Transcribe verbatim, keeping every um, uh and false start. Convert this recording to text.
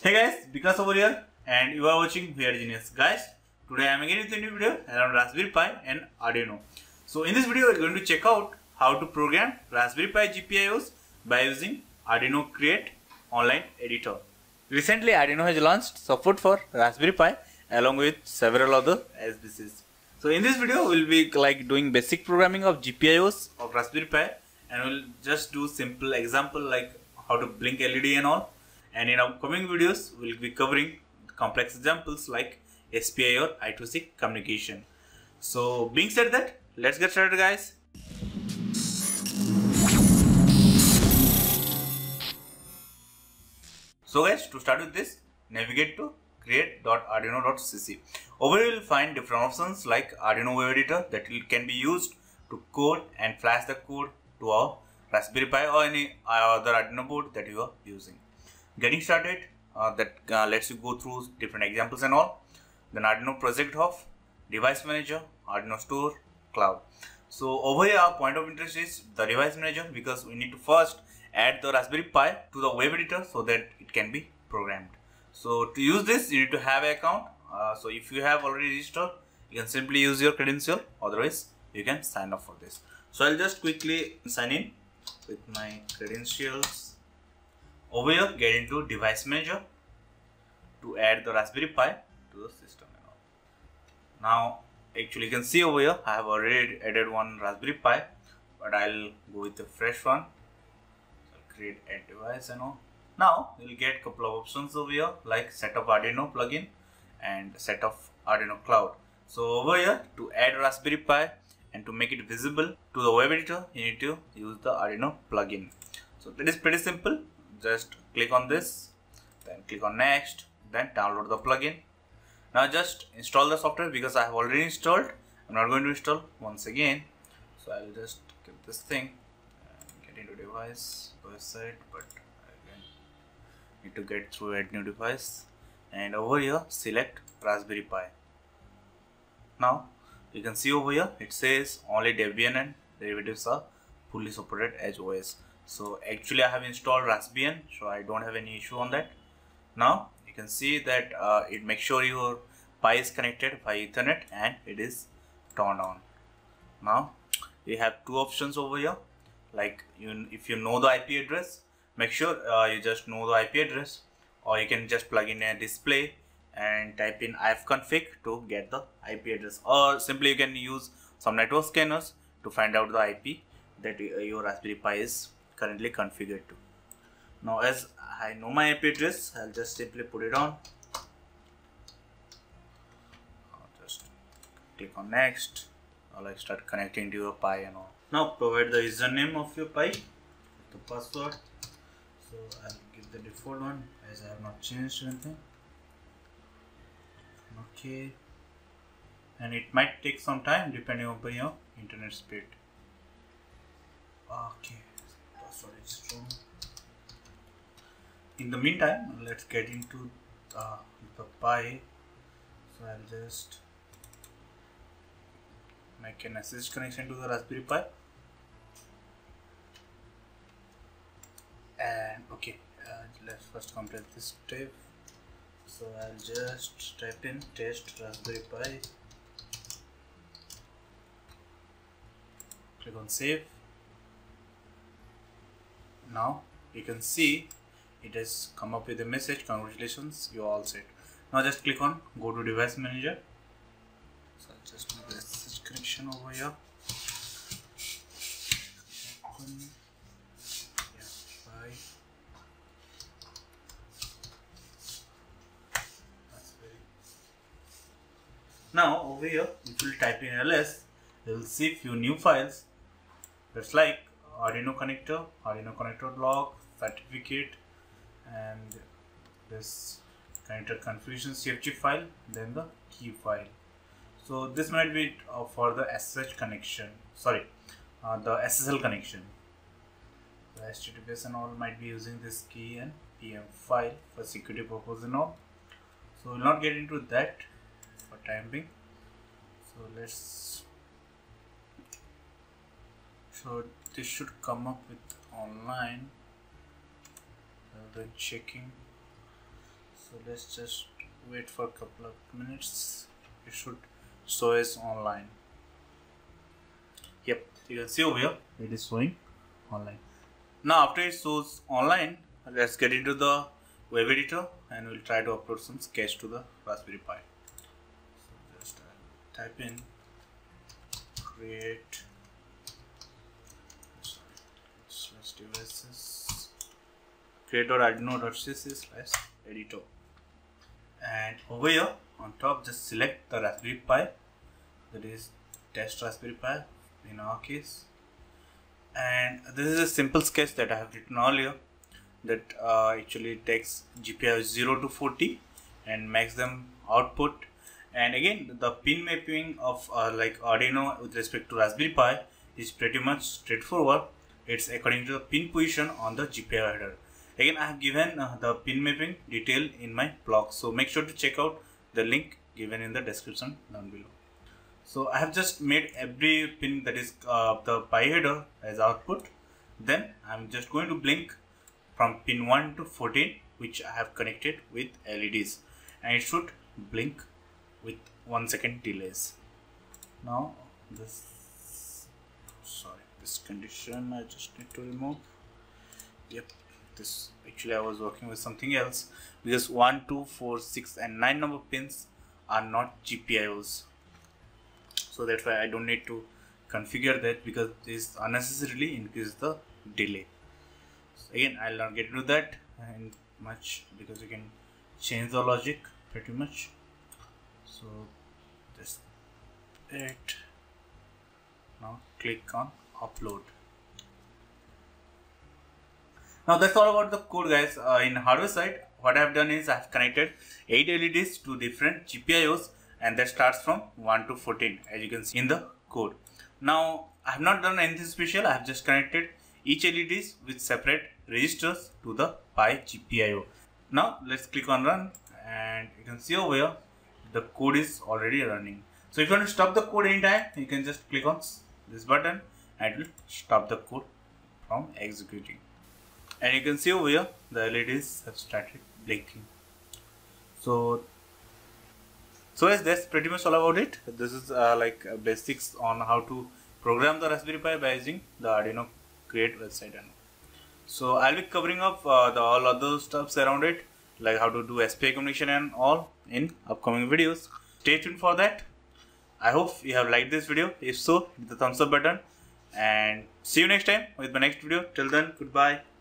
Hey guys, Vikas over here and you are watching V R Genius. Guys, today I am again with a new video around Raspberry Pi and Arduino. So in this video we are going to check out how to program Raspberry Pi G P I Os by using Arduino Create online editor. Recently Arduino has launched support for Raspberry Pi along with several other S B Cs. So in this video we will be like doing basic programming of G P I Os of Raspberry Pi, and we will just do simple example like how to blink L E D and all. And in upcoming videos, we'll be covering complex examples like S P I or I two C communication. So being said that, let's get started guys. So guys, to start with this, navigate to create dot arduino dot c c. Over here you will find different options like Arduino Web Editor that can be used to code and flash the code to our Raspberry Pi or any other Arduino board that you are using. Getting started, uh, that uh, lets you go through different examples and all. Then Arduino Project Hub, Device Manager, Arduino Store, Cloud. So over here our point of interest is the Device Manager, because we need to first add the Raspberry Pi to the web editor so that it can be programmed. So to use this you need to have an account. Uh, so if you have already registered, you can simply use your credential, otherwise you can sign up for this. So I'll just quickly sign in with my credentials. Over here, get into Device Manager to add the Raspberry Pi to the system. Now, actually, you can see over here, I have already added one Raspberry Pi, but I'll go with a fresh one. So I'll create add device and all. Now, you'll get a couple of options over here, like set up Arduino plugin and set up Arduino Cloud. So over here, to add Raspberry Pi and to make it visible to the web editor, you need to use the Arduino plugin. So that is pretty simple. Just click on this, then click on next, then download the plugin. Now just install the software, because I have already installed. I'm not going to install once again. So I'll just get this thing and get into device website, but again need to get through add new device, and over here select Raspberry Pi. Now you can see over here it says only Debian and derivatives are fully supported as O S. So actually I have installed Raspbian, so I don't have any issue on that. Now you can see that uh, it makes sure your Pi is connected by Ethernet and it is turned on. Now you have two options over here, like you, if you know the I P address, make sure uh, you just know the I P address, or you can just plug in a display and type in ifconfig to get the I P address, or simply you can use some network scanners to find out the I P that your Raspberry Pi is currently configured to. Now as I know my I P address, I'll just simply put it on. I'll just click on next. I'll like start connecting to your Pi and all. Now provide the username of your Pi, the password. So I'll give the default one as I have not changed anything. Okay, and it might take some time depending on your internet speed. Okay. In the meantime, let's get into uh, the Pi. So I'll just make an S S H connection to the Raspberry Pi, and okay, uh, let's first complete this step. So I'll just type in test Raspberry Pi, click on save. Now you can see it has come up with a message, congratulations, you are all set. Now just click on go to device manager. So I'll just make the S S H connection over here. Open. Yeah, Pi. That's very. Now over here, if you type in L S, you will see few new files. That's like Arduino connector, Arduino connector log, certificate, and this connector configuration C F G file, then the key file. So this might be uh, for the S S H connection, sorry, uh, the S S L connection. The H T T P S and all might be using this key and P M file for security purpose and all. So we'll not get into that for time being. So let's. So this should come up with online. Then checking. So let's just wait for a couple of minutes. It should show us online. Yep, you can see over here it is showing online. Now after it shows online, let's get into the web editor and we'll try to upload some sketch to the Raspberry Pi. So just uh, type in create slash devices create.arduino.cc slash editor, and over here on top just select the Raspberry Pi, that is test Raspberry Pi in our case, and this is a simple sketch that I have written earlier that uh, actually takes G P I O zero to forty and makes them output. And again, the pin mapping of uh, like Arduino with respect to Raspberry Pi is pretty much straightforward. It's according to the pin position on the G P I O header. Again, I have given uh, the pin mapping detail in my blog, so make sure to check out the link given in the description down below. So I have just made every pin that is uh, the Pi header as output. Then I'm just going to blink from pin one to fourteen, which I have connected with L E Ds, and it should blink with one second delays. Now this, sorry, this condition I just need to remove. Yep, this actually I was working with something else, because one, two, four, six and nine number pins are not G P I Os. So that's why I don't need to configure that, because this unnecessarily increases the delay. So again, I'll not get into that in much, because you can change the logic pretty much. So just it. Now click on upload. Now that's all about the code, guys. Uh, in hardware side, what I've done is I've connected eight L E Ds to different G P I Os, and that starts from one to fourteen, as you can see in the code. Now I have not done anything special. I have just connected each L E Ds with separate registers to the Pi G P I O. Now let's click on run, and you can see over here the code is already running. So if you want to stop the code anytime, you can just click on this button and it will stop the code from executing. And you can see over here the L E Ds have started blinking. So So yes, that's pretty much all about it. This is uh, like uh, basics on how to program the Raspberry Pi by using the Arduino Create website. And so I'll be covering up uh, the all other stuffs around it, like how to do S P I communication and all in upcoming videos. Stay tuned for that. I hope you have liked this video. If so, hit the thumbs up button and see you next time with my next video. Till then, goodbye.